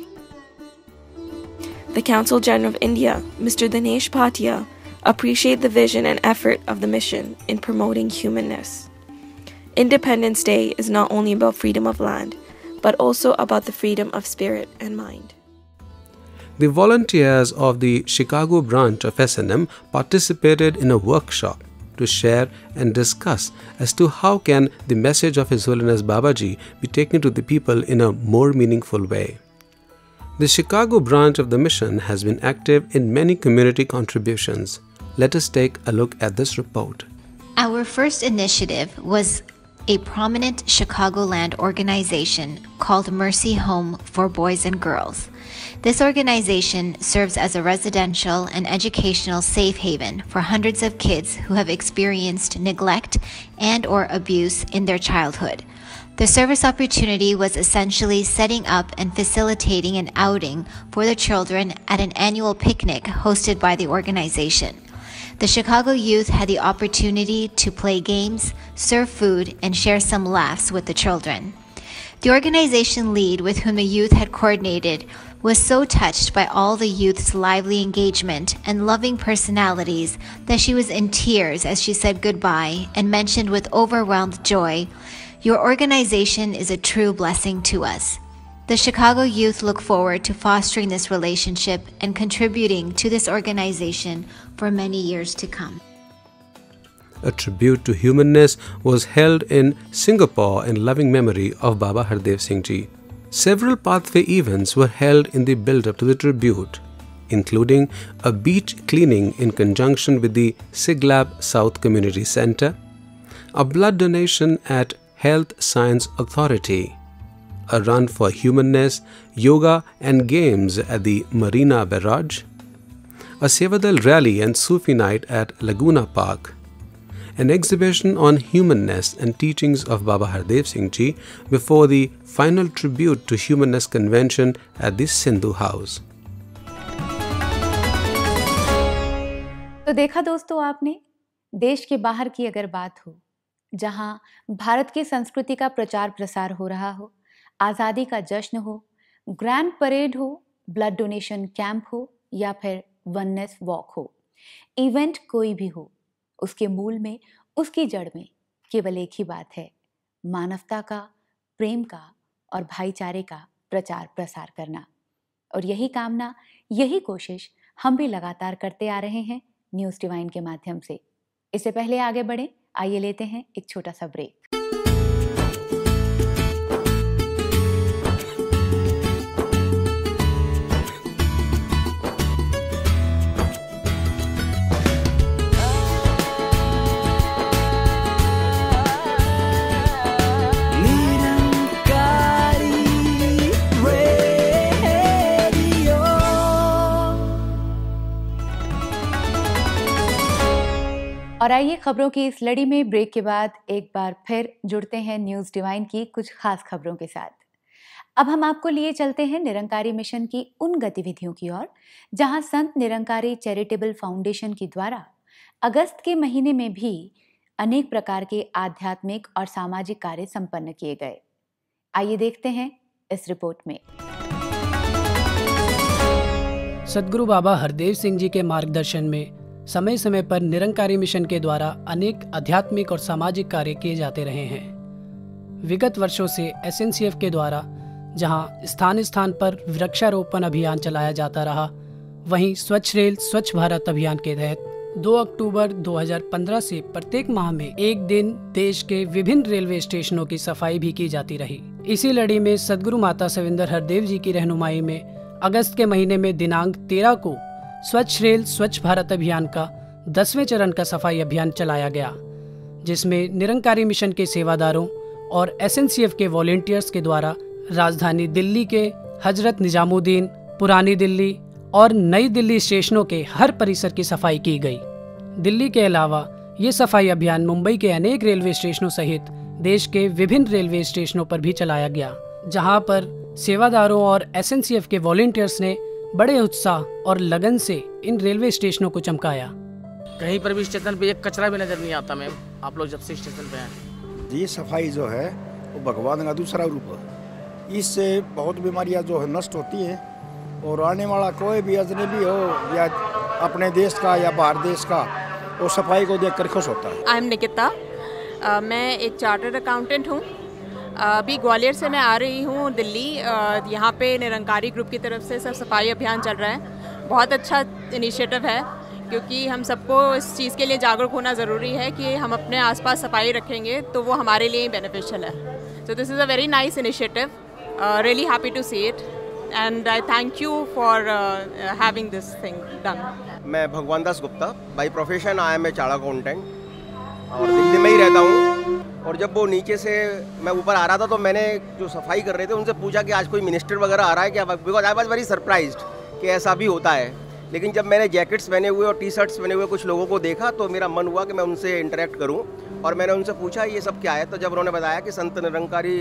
The Consul General of India, Mr. Dinesh Bhatia, appreciated the vision and effort of the mission in promoting humanness. Independence Day is not only about freedom of land, but also about the freedom of spirit and mind. The volunteers of the Chicago branch of S&M participated in a workshop to share and discuss as to how can the message of His Holiness Babaji be taken to the people in a more meaningful way. The Chicago branch of the mission has been active in many community contributions. Let us take a look at this report. Our first initiative was a prominent Chicagoland organization called Mercy Home for Boys and Girls. This organization serves as a residential and educational safe haven for hundreds of kids who have experienced neglect and/or abuse in their childhood. The service opportunity was essentially setting up and facilitating an outing for the children at an annual picnic hosted by the organization. The Chicago youth had the opportunity to play games, serve food, and share some laughs with the children. The organization lead with whom the youth had coordinated was so touched by all the youth's lively engagement and loving personalities that she was in tears as she said goodbye and mentioned with overwhelmed joy, "Your organization is a true blessing to us." The Chicago youth look forward to fostering this relationship and contributing to this organization for many years to come. A tribute to humanness was held in Singapore in loving memory of Baba Hardev Singh Ji. Several pathway events were held in the build-up to the tribute, including a beach cleaning in conjunction with the Siglab South Community Center, a blood donation at Health Science Authority, a run for humanness, yoga and games at the Marina Barrage, a Sevadal rally and Sufi night at Laguna Park, an exhibition on humanness and teachings of Baba Hardev Singh Ji before the final tribute to humanness convention at the Sindhu House. तो देखा दोस्तों आपने, देश के बाहर की अगर बात हो, जहां भारत की संस्कृति का प्रचार प्रसार हो रहा हो, आज़ादी का जश्न हो, ग्रैंड परेड हो, ब्लड डोनेशन कैंप हो या फिर वननेस वॉक हो, इवेंट कोई भी हो, उसके मूल में, उसकी जड़ में केवल एक ही बात है, मानवता का, प्रेम का और भाईचारे का प्रचार प्रसार करना। और यही कामना, यही कोशिश हम भी लगातार करते आ रहे हैं न्यूज़ डिवाइन के माध्यम से। इससे पहले आगे बढ़ें, आइए लेते हैं एक छोटा सा ब्रेक। और आइए खबरों की इस लड़ी में ब्रेक के बाद एक बार फिर जुड़ते हैं न्यूज़ डिवाइन की कुछ खास खबरों के साथ। अब हम आपको लिए चलते हैं निरंकारी मिशन की उन गतिविधियों की ओर जहां संत निरंकारी चैरिटेबल फाउंडेशन के द्वारा अगस्त के महीने में भी अनेक प्रकार के आध्यात्मिक और सामाजिक कार्य संपन्न किए गए। आइए देखते हैं इस रिपोर्ट में। सद्गुरु बाबा हरदेव सिंह जी के मार्गदर्शन में समय समय पर निरंकारी मिशन के द्वारा अनेक आध्यात्मिक और सामाजिक कार्य किए जाते रहे हैं। विगत वर्षों से एसएनसीएफ के द्वारा जहां स्थान स्थान पर वृक्षारोपण अभियान चलाया जाता रहा, वहीं स्वच्छ रेल स्वच्छ भारत अभियान के तहत 2 अक्टूबर 2015 से प्रत्येक माह में एक दिन देश के विभिन्न रेलवे स्टेशनों की सफाई भी की जाती रही। इसी लड़ी में सद्गुरु माता सविंदर हरदेव जी की रहनुमाई में अगस्त के महीने में दिनांक 13 को स्वच्छ रेल स्वच्छ भारत अभियान का 10वें चरण का सफाई अभियान चलाया गया, जिसमें निरंकारी मिशन के सेवादारों और एसएनसीएफ के वॉलेंटियर्स के द्वारा राजधानी दिल्ली के हजरत निजामुद्दीन, पुरानी दिल्ली और नई दिल्ली स्टेशनों के हर परिसर की सफाई की गई। दिल्ली के अलावा ये सफाई अभियान मुंबई के अनेक रेलवे स्टेशनों सहित देश के विभिन्न रेलवे स्टेशनों पर भी चलाया गया, जहां पर सेवादारों और एसएनसीएफ के वॉलेंटियर्स ने बड़े उत्साह और लगन से इन रेलवे स्टेशनों को चमकाया। कहीं पर भी स्टेशन पे एक कचरा भी नजर नहीं आता मैम, आप लोग जब से स्टेशन पे आए। ये सफाई जो है वो भगवान का दूसरा रूप है। इससे बहुत बीमारियां जो है नष्ट होती हैं और आने वाला कोई भी अजनबी हो या अपने देश का या बाहर देश का, वो सफाई को देखकर खुश होता है। आई एम निकिता, मैं एक चार्टर्ड अकाउंटेंट हूँ। अभी ग्वालियर से मैं आ रही हूँ दिल्ली। यहाँ पे निरंकारी ग्रुप की तरफ से सब सफाई अभियान चल रहा है। बहुत अच्छा इनिशिएटिव है, क्योंकि हम सबको इस चीज़ के लिए जागरूक होना ज़रूरी है कि हम अपने आसपास सफाई रखेंगे तो वो हमारे लिए ही बेनिफिशियल है। So this is a very nice initiative, really happy to see it and I thank you for having this thing done. मैं Bhagwan Das Gupta, by profession I am a chartered accountant और दिल्ली में ही रहता हूँ। और जब वो नीचे से मैं ऊपर आ रहा था तो मैंने जो सफाई कर रहे थे उनसे पूछा कि आज कोई मिनिस्टर वगैरह आ रहा है क्या, because I was very surprised कि ऐसा भी होता है। लेकिन जब मैंने जैकेट्स पहने हुए और टी शर्ट्स पहने हुए कुछ लोगों को देखा तो मेरा मन हुआ कि मैं उनसे इंटरेक्ट करूं और मैंने उनसे पूछा ये सब क्या है। तो जब उन्होंने बताया कि संत निरंकारी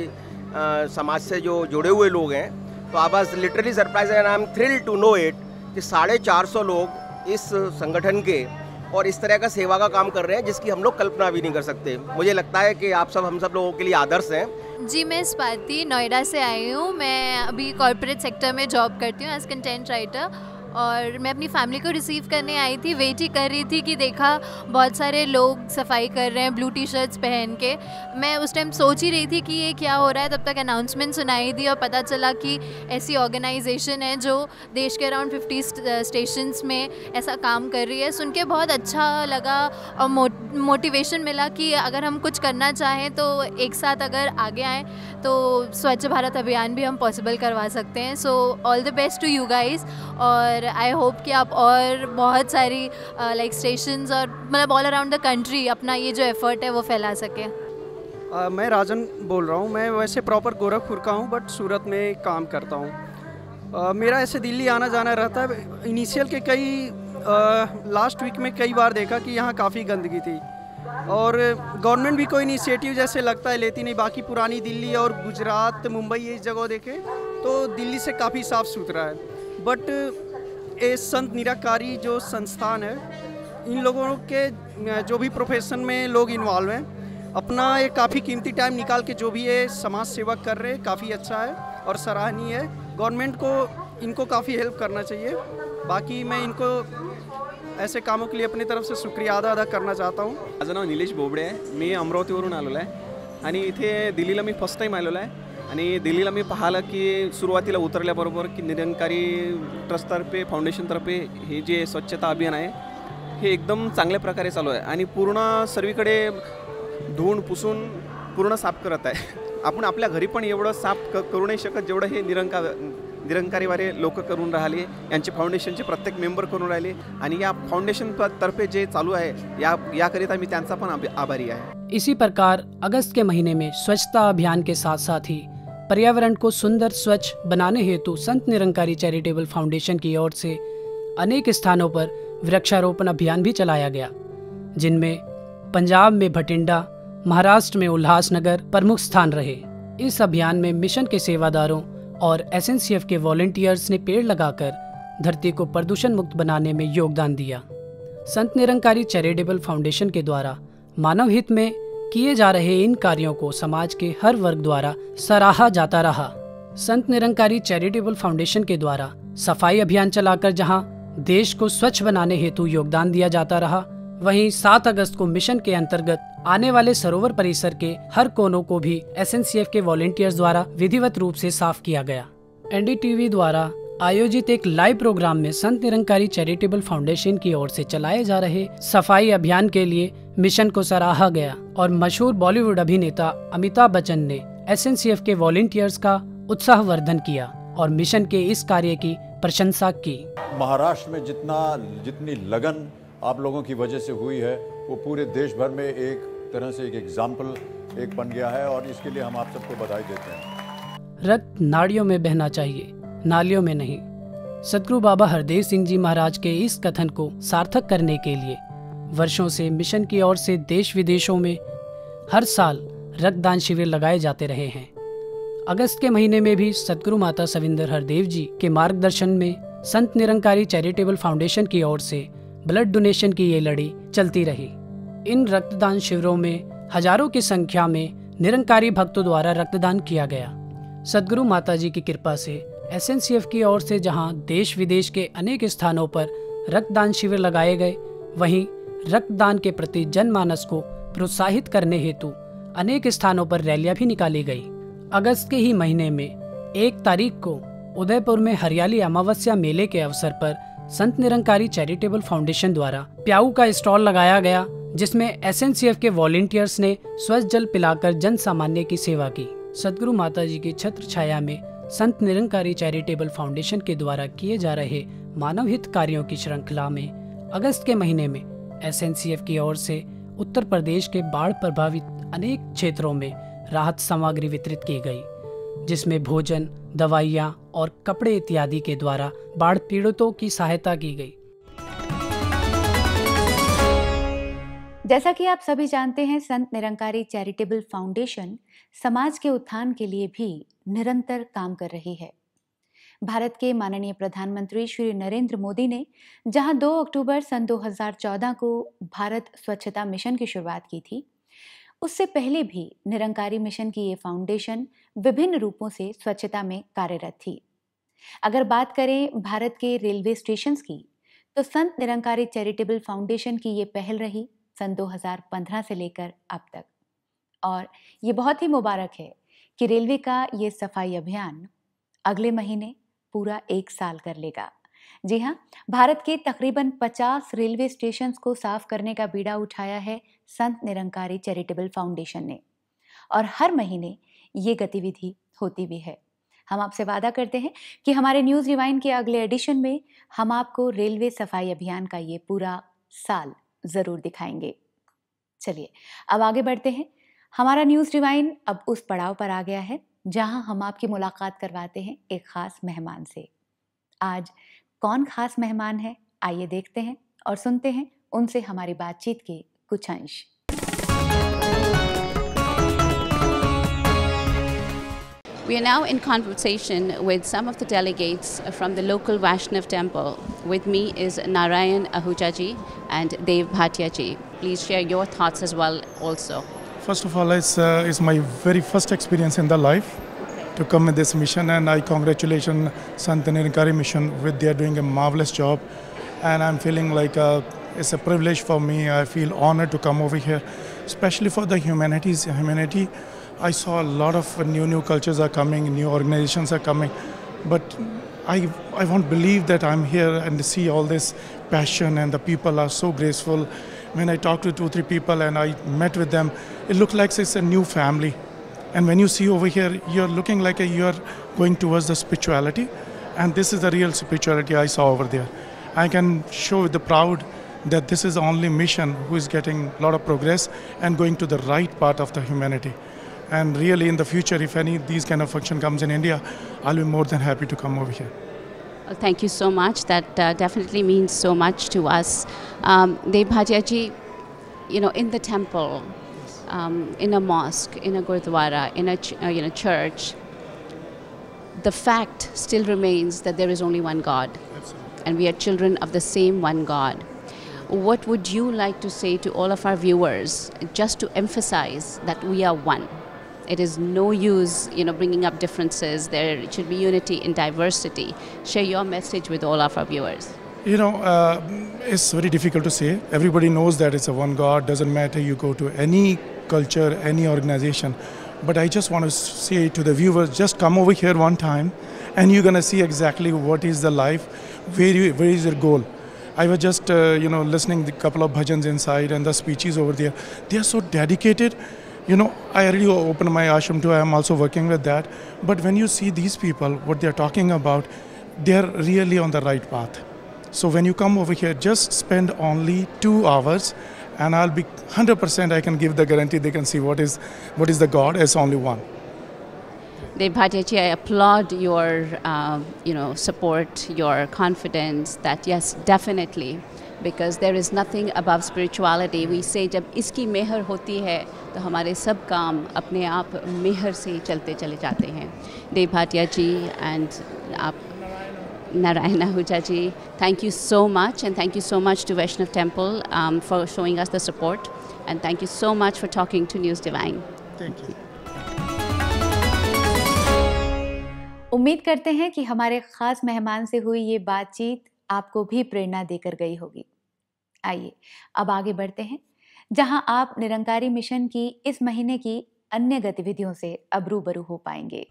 समाज से जो जुड़े हुए लोग हैं, तो I was literally surprise and I am thrilled to know it कि 450 लोग इस संगठन के और इस तरह का सेवा का काम कर रहे हैं जिसकी हम लोग कल्पना भी नहीं कर सकते। मुझे लगता है कि आप सब हम सब लोगों के लिए आदर्श हैं। जी, मैं स्वाति नोएडा से आई हूँ। मैं अभी कॉर्पोरेट सेक्टर में जॉब करती हूँ एज कंटेंट राइटर, और मैं अपनी फैमिली को रिसीव करने आई थी। वेट ही कर रही थी कि देखा बहुत सारे लोग सफाई कर रहे हैं ब्लू टी शर्ट्स पहन के। मैं उस टाइम सोच ही रही थी कि ये क्या हो रहा है, तब तक अनाउंसमेंट सुनाई दी और पता चला कि ऐसी ऑर्गेनाइजेशन है जो देश के अराउंड 50 स्टेशंस में ऐसा काम कर रही है। सुन के बहुत अच्छा लगा और मोटिवेशन मिला कि अगर हम कुछ करना चाहें तो एक साथ अगर आगे आएँ तो स्वच्छ भारत अभियान भी हम पॉसिबल करवा सकते हैं। So all the best to you guys, और आई होप कि आप और बहुत सारी लाइक स्टेशंस और मतलब ऑल अराउंड द कंट्री अपना ये जो एफर्ट है वो फैला सके। मैं राजन बोल रहा हूँ। मैं वैसे प्रॉपर गोरखपुर का हूँ बट सूरत में काम करता हूँ। मेरा ऐसे दिल्ली आना जाना रहता है। इनिशियल के कई लास्ट वीक में कई बार देखा कि यहाँ काफ़ी गंदगी थी और गवर्नमेंट भी कोई इनिशिएटिव जैसे लगता है लेती नहीं। बाकी पुरानी दिल्ली और गुजरात, मुंबई ये जगह देखें तो दिल्ली से काफ़ी साफ़ सुथरा है। बट ये संत निरंकारी जो संस्थान है, इन लोगों के जो भी प्रोफेशन में लोग इन्वॉल्व हैं, अपना ये काफ़ी कीमती टाइम निकाल के जो भी ये समाज सेवा कर रहे हैं, काफ़ी अच्छा है और सराहनीय है। गवर्नमेंट को इनको काफ़ी हेल्प करना चाहिए। बाकी मैं इनको ऐसे कामों के लिए अपनी तरफ से शुक्रिया अदा करना चाहता हूँ। माझं नाव निलेश बोबडे आहे। मी अमरावतीवरून आलेलो आहे आणि इथे दिल्लीला मी फर्स्ट टाईम आलेलो आहे आणि दिल्लीला मी पाहिलं की सुरुवातीला उतरल्याबरोबर की निरंकारी ट्रस्टतर्फे फाउंडेशनतर्फे हे जे स्वच्छता अभियान आहे हे एकदम चांगल्या प्रकारे चालू आहे आणि पूर्ण सर्वीकडे धुवून पुसून पूर्ण साफ करत आहे। आपण आपल्या घरी पण एवढं साफ करू नाही शकत जेवढं हे निरंकारीवाले लोक करून राहिले, यांचे फाउंडेशनचे प्रत्येक मेंबर करून राहिले आणि या फाउंडेशन तर्फे जे चालू आहे याकरिता मी त्यांचा पण आभारी आहे। इसी प्रकार अगस्त के महीने में स्वच्छता अभियान के साथ साथ ही पर्यावरण को सुंदर स्वच्छ बनाने हेतु संत निरंकारी चैरिटेबल फाउंडेशन की ओर से अनेक स्थानों पर वृक्षारोपण अभियान भी चलाया गया, जिनमें पंजाब में भटिंडा, महाराष्ट्र में उल्लासनगर प्रमुख स्थान रहे। इस अभियान में मिशन के सेवादारों और एसएनसीएफ के वॉलंटियर्स ने पेड़ लगाकर धरती को प्रदूषण मुक्त बनाने में योगदान दिया। संत निरंकारी चैरिटेबल फाउंडेशन के द्वारा मानव हित में किए जा रहे इन कार्यों को समाज के हर वर्ग द्वारा सराहा जाता रहा। संत निरंकारी चैरिटेबल फाउंडेशन के द्वारा सफाई अभियान चलाकर जहां देश को स्वच्छ बनाने हेतु योगदान दिया जाता रहा, वहीं 7 अगस्त को मिशन के अंतर्गत आने वाले सरोवर परिसर के हर कोनों को भी एसएनसीएफ के वॉलंटियर्स द्वारा विधिवत रूप से साफ किया गया। एनडीटीवी द्वारा आयोजित एक लाइव प्रोग्राम में संत निरंकारी चैरिटेबल फाउंडेशन की ओर से चलाए जा रहे सफाई अभियान के लिए मिशन को सराहा गया और मशहूर बॉलीवुड अभिनेता अमिताभ बच्चन ने एसएनसीएफ के वॉलंटियर्स का उत्साहवर्धन किया और मिशन के इस कार्य की प्रशंसा की। महाराष्ट्र में जितनी लगन आप लोगों की वजह से हुई है, वो पूरे देश भर में एक तरह से एक एग्जाम्पल बन गया है और इसके लिए हम आप सबको बधाई देते हैं। रक्त नाड़ियों में बहना चाहिए, नालियों में नहीं। सदगुरु बाबा हरदेव सिंह जी महाराज के इस कथन को सार्थक करने के लिए वर्षों से मिशन की ओर से देश विदेशों में हर साल रक्तदान शिविर लगाए जाते रहे हैं। अगस्त के महीने में भी सदगुरु माता सविंदर हरदेव जी के मार्गदर्शन में संत निरंकारी चैरिटेबल फाउंडेशन की ओर से ब्लड डोनेशन की ये लड़ी चलती रही। इन रक्तदान शिविरों में हजारों की संख्या में निरंकारी भक्तों द्वारा रक्तदान किया गया। सदगुरु माता जी की कृपा से एसएनसीएफ की ओर से जहां देश विदेश के अनेक स्थानों पर रक्तदान शिविर लगाए गए, वहीं रक्तदान के प्रति जनमानस को प्रोत्साहित करने हेतु अनेक स्थानों पर रैलियां भी निकाली गई। अगस्त के ही महीने में 1 तारीख को उदयपुर में हरियाली अमावस्या मेले के अवसर पर संत निरंकारी चैरिटेबल फाउंडेशन द्वारा प्याऊ का स्टॉल लगाया गया, जिसमें एसएनसीएफ के वॉलंटियर्स ने स्वच्छ जल पिलाकर जन सामान्य की सेवा की। सदगुरु माता जी की छत्र छाया में संत निरंकारी चैरिटेबल फाउंडेशन के द्वारा किए जा रहे मानव हित कार्यों की श्रृंखला में अगस्त के महीने में एसएनसीएफ की ओर से उत्तर प्रदेश के बाढ़ प्रभावित अनेक क्षेत्रों में राहत सामग्री वितरित की गई, जिसमें भोजन, दवाइयाँ और कपड़े इत्यादि के द्वारा बाढ़ पीड़ितों की सहायता की गई। जैसा कि आप सभी जानते हैं, संत निरंकारी चैरिटेबल फाउंडेशन समाज के उत्थान के लिए भी निरंतर काम कर रही है। भारत के माननीय प्रधानमंत्री श्री नरेंद्र मोदी ने जहां 2 अक्टूबर सन 2014 को भारत स्वच्छता मिशन की शुरुआत की थी, उससे पहले भी निरंकारी मिशन की ये फाउंडेशन विभिन्न रूपों से स्वच्छता में कार्यरत थी। अगर बात करें भारत के रेलवे स्टेशंस की, तो संत निरंकारी चैरिटेबल फाउंडेशन की ये पहल रही सन 2015 से लेकर अब तक। और ये बहुत ही मुबारक है कि रेलवे का ये सफाई अभियान अगले महीने पूरा 1 साल कर लेगा। जी हाँ, भारत के तकरीबन 50 रेलवे स्टेशंस को साफ करने का बीड़ा उठाया है संत निरंकारी चैरिटेबल फाउंडेशन ने, और हर महीने ये गतिविधि होती भी है। हम आपसे वादा करते हैं कि हमारे न्यूज़ रिवाइंड के अगले एडिशन में हम आपको रेलवे सफाई अभियान का ये पूरा साल ज़रूर दिखाएंगे। चलिए अब आगे बढ़ते हैं। हमारा न्यूज़ रिवाइंड अब उस पड़ाव पर आ गया है जहां हम आपकी मुलाकात करवाते हैं एक ख़ास मेहमान से। आज कौन ख़ास मेहमान है, आइए देखते हैं और सुनते हैं उनसे हमारी बातचीत के कुछ अंश। We are now in conversation with some of the delegates from the local Vaishnav temple. With me is Narayan Ahuja ji and Dev Bhatia ji. Please share your thoughts as well also. First of all, it's my very first experience in the life to come in this mission, and I congratulate Sant Nirankari Mission with they are doing a marvelous job, and I'm feeling like it's a privilege for me. I feel honored to come over here, especially for the humanity. I saw a lot of new cultures are coming, new organizations are coming, but I won't believe that I'm here and see all this passion, and the people are so graceful. When I talked to 2-3 people and I met with them, it looked like it's a new family. And when you see over here, you're looking like you're going towards the spirituality, and this is the real spirituality I saw over there. I can show with the proud that this is the only mission who is getting a lot of progress and going to the right part of the humanity. And really in the future, if any these kind of function comes in India, I'll be more than happy to come over here. Well, thank you so much. That definitely means so much to us. Dev Bhatia ji, in the temple, in a mosque, in a gurdwara, in a church, the fact still remains that there is only one God. Absolutely. And we are children of the same one God. What would you like to say to all of our viewers, just to emphasize that we are one? It is no use, bringing up differences. There should be unity in diversity. Share your message with all of our viewers. It's very difficult to say. Everybody knows that it's a one God. Doesn't matter you go to any culture, any organization. But I just want to say to the viewers, just come over here one time and you're going to see exactly what is the life, where is your goal. I was just, listening to a couple of bhajans inside and the speeches over there. They are so dedicated. I really opened my ashram too. I am also working with that. But when you see these people, what they're talking about, they're really on the right path. So when you come over here, just spend only 2 hours and I'll be 100%, I can give the guarantee they can see what is the God as only one. Dev Bhatia, I applaud your, support, your confidence that yes, definitely, because there is nothing above spirituality. We say जब इसकी मेहर होती है तो हमारे सब काम अपने आप मेहर से चलते चले जाते हैं. Dev Bhatia ji and Narayan Ahuja ji, thank you so much, and thank you so much to Vaishnav Temple for showing us the support, and thank you so much for talking to News Divine. Thank you. उम्मीद करते हैं कि हमारे खास मेहमान से हुई ये बातचीत आपको भी प्रेरणा देकर गई होगी. आइए अब आगे बढ़ते हैं, जहां आप निरंकारी मिशन की इस महीने की अन्य गतिविधियों से अब रूबरू हो पाएंगे.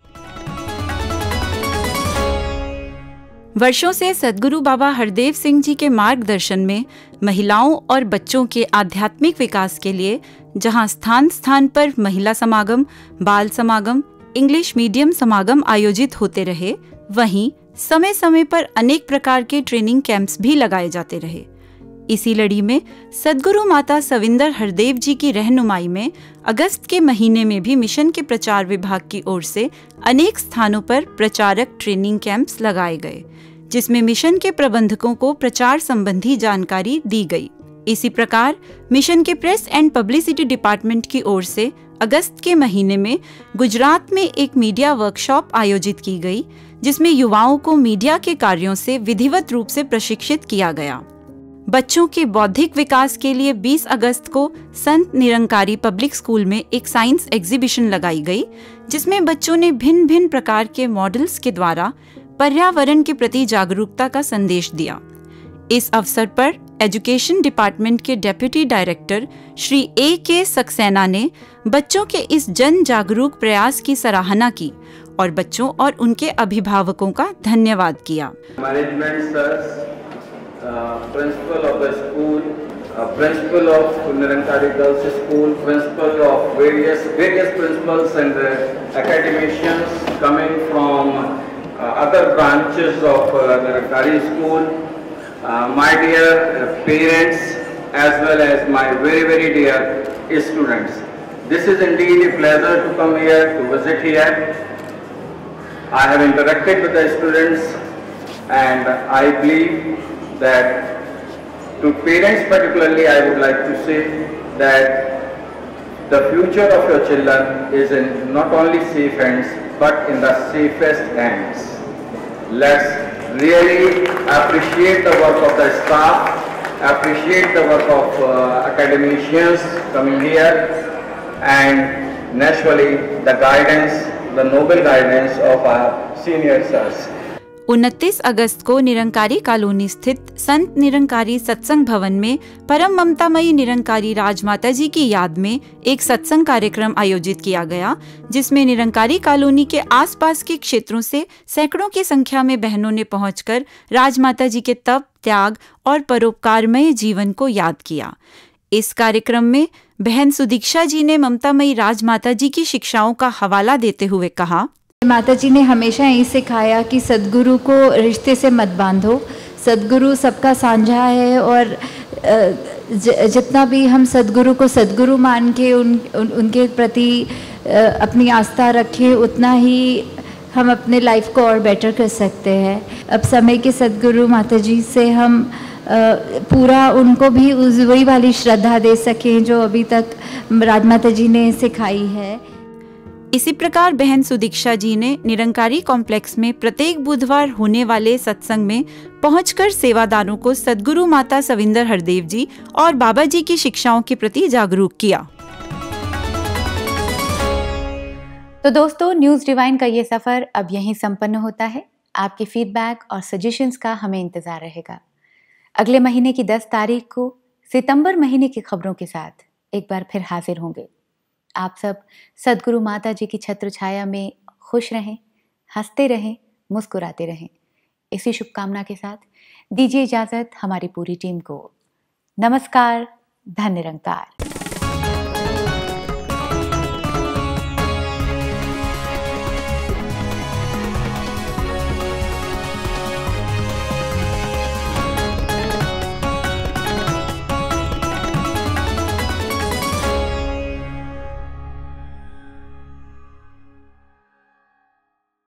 वर्षों से सद्गुरु बाबा हरदेव सिंह जी के मार्गदर्शन में महिलाओं और बच्चों के आध्यात्मिक विकास के लिए जहां स्थान स्थान पर महिला समागम, बाल समागम, इंग्लिश मीडियम समागम आयोजित होते रहे, वहीं समय समय पर अनेक प्रकार के ट्रेनिंग कैंप्स भी लगाए जाते रहे. इसी लड़ी में सद्गुरु माता सविंदर हरदेव जी की रहनुमाई में अगस्त के महीने में भी मिशन के प्रचार विभाग की ओर से अनेक स्थानों पर प्रचारक ट्रेनिंग कैंप्स लगाए गए, जिसमें मिशन के प्रबंधकों को प्रचार संबंधी जानकारी दी गई. इसी प्रकार मिशन के प्रेस एंड पब्लिसिटी डिपार्टमेंट की ओर से अगस्त के महीने में गुजरात में एक मीडिया वर्कशॉप आयोजित की गई, जिसमें युवाओं को मीडिया के कार्यों से विधिवत रूप से प्रशिक्षित किया गया. बच्चों के बौद्धिक विकास के लिए 20 अगस्त को संत निरंकारी पब्लिक स्कूल में एक साइंस एग्जीबिशन लगाई गई, जिसमें बच्चों ने भिन्न भिन्न प्रकार के मॉडल्स के द्वारा पर्यावरण के प्रति जागरूकता का संदेश दिया. इस अवसर पर एजुकेशन डिपार्टमेंट के deputy director Shri A.K. Saxena ने बच्चों के इस जन जागरूक प्रयास की सराहना की और बच्चों और उनके अभिभावकों का धन्यवाद किया. Management sirs, principal of the school, principal of Nirankari girls school, principal of various principals and academicians coming from other branches of Nirankari school, my dear parents as well as my very dear students. This is indeed a pleasure to come here, to visit here. I have interacted with the students and I believe that to parents particularly I would like to say that the future of your children is in not only safe hands but in the safest hands. Let's really appreciate the work of the staff, appreciate the work of academicians coming here, and naturally the guidance, the noble guidance of our senior sirs. 29 अगस्त को निरंकारी कॉलोनी स्थित संत निरंकारी सत्संग भवन में परम ममतामयी निरंकारी राजमाता जी की याद में एक सत्संग कार्यक्रम आयोजित किया गया, जिसमें निरंकारी कॉलोनी के आसपास के क्षेत्रों से सैकड़ों की संख्या में बहनों ने पहुंचकर राजमाता जी के तप, त्याग और परोपकारमय जीवन को याद किया. इस कार्यक्रम में बहन सुदीक्षा जी ने ममतामयी राजमाता जी की शिक्षाओं का हवाला देते हुए कहा, माता जी ने हमेशा यही सिखाया कि सद्गुरु को रिश्ते से मत बांधो. सद्गुरु सबका साझा है और जितना भी हम सद्गुरु को सद्गुरु मान के उनके प्रति अपनी आस्था रखें, उतना ही हम अपने लाइफ को और बेटर कर सकते हैं. अब समय के सद्गुरु माता जी से हम पूरा उनको भी उस वही वाली श्रद्धा दे सकें जो अभी तक राजमाता जी ने सिखाई है। इसी प्रकार बहन सुदीक्षा जी ने निरंकारी कॉम्प्लेक्स में प्रत्येक बुधवार होने वाले सत्संग में पहुंचकर सेवादारों को सद्गुरु माता सविंदर हरदेव जी और बाबा जी की शिक्षाओं के प्रति जागरूक किया। तो दोस्तों, न्यूज़ डिवाइन का ये सफ़र अब यहीं संपन्न होता है। आपके फीडबैक और सजेशंस का हमें इंतज़ार रहेगा। अगले महीने की 10 तारीख को सितंबर महीने की खबरों के साथ एक बार फिर हाजिर होंगे। आप सब सद्गुरु माता जी की छत्र छाया में खुश रहें, हंसते रहें, मुस्कुराते रहें। इसी शुभकामना के साथ दीजिए इजाज़त हमारी पूरी टीम को। नमस्कार, धन्य निरंकार।